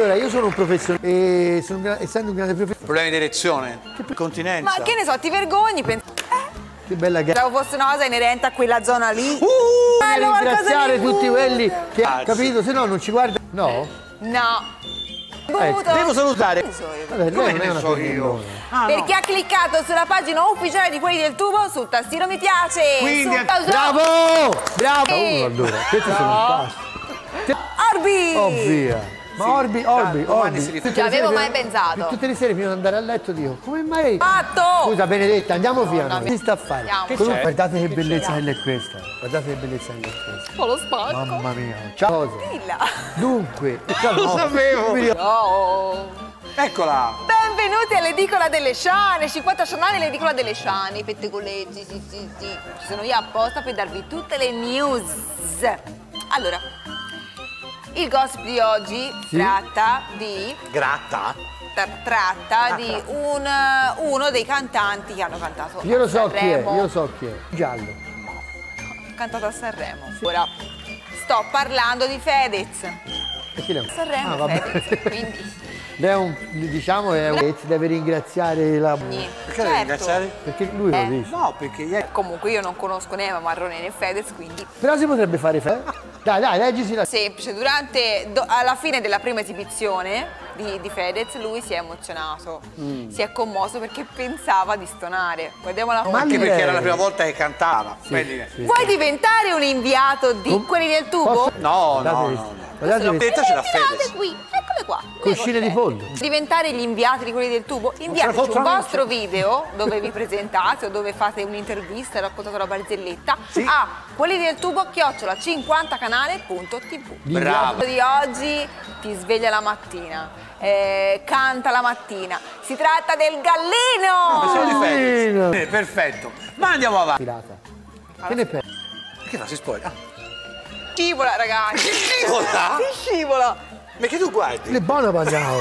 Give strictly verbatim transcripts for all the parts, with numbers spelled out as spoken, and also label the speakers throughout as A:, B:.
A: Allora, io sono un professionista e sono un gra- essendo un grande professionista.
B: Problemi di erezione? Che continenza?
C: Ma che ne so, ti vergogni? Pens-
A: Che bella gara.
C: Pensavo fosse una cosa inerente a quella zona lì.
A: Uh,
C: Ah, no,
A: ringraziare
C: qualcosa di
A: tutti quelli che
B: Ah,
A: hanno capito, se no non ci guarda. No?
C: No.
A: Ecco,
B: devo salutare.
A: Vabbè, lei
B: Come
A: non è
B: ne
A: una
B: so
A: femmina.
B: Ah,
C: Per
B: no.
C: chi ha cliccato sulla pagina ufficiale di Quelli del Tubo sul tastino mi piace.
B: Quindi-
C: Sul caso-
A: Bravo! Bravo!
C: Sì.
A: Uno allora, questi sono un passo.
C: Orbi!
A: Oh via! Ma Orbi, Orbi,
B: domani
A: Orbi.
B: si rifà.
A: tutte
C: Ci
A: le
C: avevo
A: sere
C: mai
A: prima-
C: pensato.
A: Tutte le sere prima di andare a letto dico, come mai?
C: Fatto!
A: Scusa Benedetta, andiamo via.
C: no,
A: Che si sta a fare?
C: andiamo. Che
A: Comunque,
B: c'è?
A: guardate che bellezza che è questa. Guardate che bellezza che è questa.
C: Ho lo spacco.
A: Mamma mia. Ciao. Cosa?
C: Dilla.
A: Dunque,
B: Lo sapevo.
C: Oh.
B: Eccola.
C: Benvenuti all'edicola delle Sciane, cinquanta giornali all'edicola delle Sciane, i pettegolezzi, sì, sì, sì. Ci sono io apposta per darvi tutte le news. Allora, il gossip di oggi
A: Sì?
C: tratta di...
B: Gratta.
C: tra- tratta di un, uno dei cantanti che hanno cantato
A: io lo
C: a
A: so chi è,
C: Sanremo.
A: io lo so chi è. Giallo.
C: Cantato a Sanremo. Ora, sto parlando di Fedez.
A: E chi è?
C: Sanremo
A: Ah, vabbè.
C: Fedez, quindi...
A: Lei è un, diciamo, è un, deve ringraziare la...
C: Niente.
B: Perché
C: Certo.
B: devi ringraziare?
A: Perché lui
C: Eh.
A: lo dice.
B: No, perché ieri...
C: Comunque io non conosco né Eva Marrone né Fedez, quindi
A: Però si potrebbe fare fe... Dai, dai, leggisi la...
C: semplice. Durante, do- alla fine della prima esibizione di, di Fedez, lui si è emozionato,
A: Mm.
C: si è commosso perché pensava di stonare. Guardiamo la
A: Ma
B: Anche
A: lei-
B: perché era la prima volta che cantava.
A: Sì,
B: Quindi-
A: sì.
C: Vuoi diventare un inviato di
A: Com-
C: quelli del tubo?
A: Posso-
B: No,
A: Guardate
B: no,
A: queste-
B: no, no.
A: Guardate
B: Questo
A: queste-
B: l'ho detto, ce l'ha
C: Tirate
B: Fedez.
C: qui, eccole qua. le
A: Cuscine di
C: coscette.
A: pollo.
C: Diventare gli inviati di quelli del tubo? Inviateci
B: foto
C: un
B: anche-
C: vostro video dove vi presentate o dove fate un'intervista e raccontate la barzelletta
B: Sì.
C: a quelli del tubo chiocciola cinquanta canale punto tv.
B: Bravo.
C: Di oggi ti sveglia la mattina, eh, canta la mattina. Si tratta del gallino!
B: Pensiamo di
A: Bellino.
B: Fedez. Eh, perfetto. Ma andiamo avanti.
A: Pirata. Che ne pensi?
B: Perché fa? Si spoiler? Ah.
C: Scivola, ragazzi!
B: Che scivola?
C: Si scivola!
B: Perché tu guardi?
A: Le buone pagano.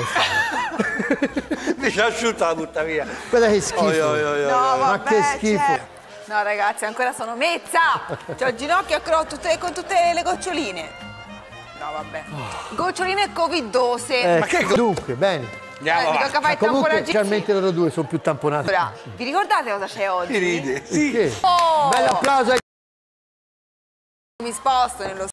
B: Invece asciutta la butta via.
A: Guarda che schifo.
B: Oi, oi, oi, oi.
C: No,
A: Ma
C: vabbè,
A: che schifo.
C: cioè- No, ragazzi, ancora sono mezza! C'ho il ginocchio a cro- tutte- con tutte le goccioline. No, vabbè. Goccioline covidose.
A: Eh,
B: Ma che co-
A: dunque, bene.
B: Andiamo
C: Eh, mi
B: avanti.
C: tocca fare
A: Ma
C: il
A: comunque,
C: tamponaggio.
A: specialmente loro due sono più tamponati.
C: Allora, vi ricordate cosa c'è oggi?
B: Ti ride.
A: Sì.
C: Oh!
A: Bell'applauso ai...
C: Mi sposto nello